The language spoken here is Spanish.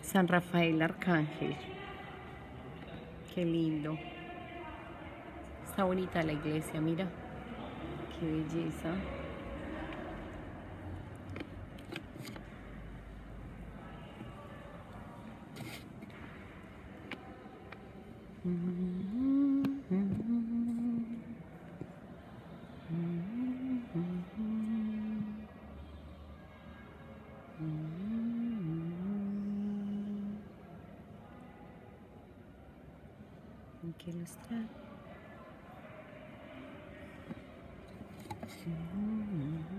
San Rafael Arcángel. Qué lindo. Está bonita la iglesia, mira. Qué belleza. Aquí los trae.